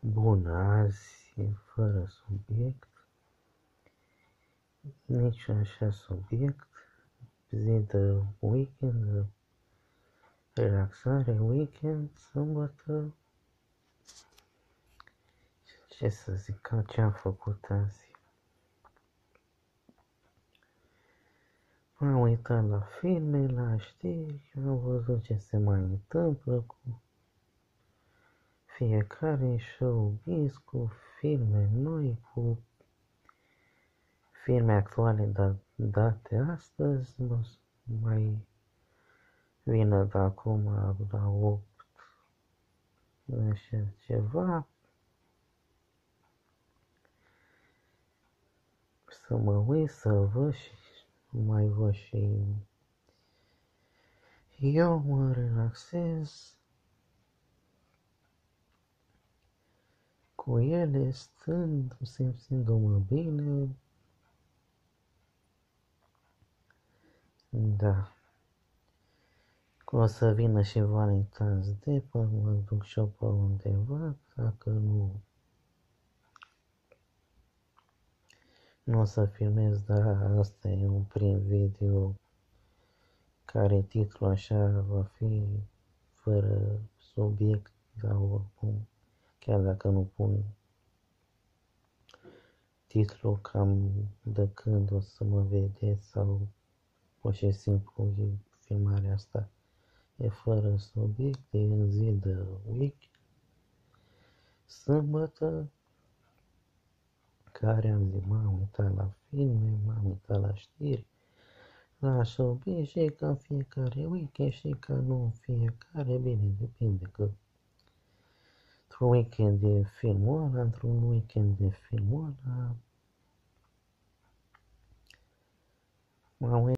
Bun, azi e fără subiect, nici așa subiect, zi de weekend, relaxare, weekend, sâmbătă, ce să zic, ce am făcut azi. M-am uitat la filme, la știri, am văzut ce se mai întâmplă cu fiecare showbiz, cu filme noi, cu filme actuale date astăzi, mai vină de acum la 8, așa ceva, să mă uit, să văd și mai văd și eu mă relaxez cu ele, stând, simțindu-mă bine, da. O să vină și Valentine's Day, până mă duc și eu pe undeva, dacă nu o să filmez, dar asta e un prim video care titlul așa va fi fără subiect, dar oricum, chiar dacă nu pun titlul cam de când o să mă vedeți sau pur și simplu filmarea asta e fără subiect, e în zi de week, sâmbătă, care am zis, m-am uitat la filme, m-am uitat la știri, la showbiz și ca fiecare weekend și ca nu fiecare, bine, depinde că într-un weekend de filmul ăla, într-un weekend de filmul ăla, m-am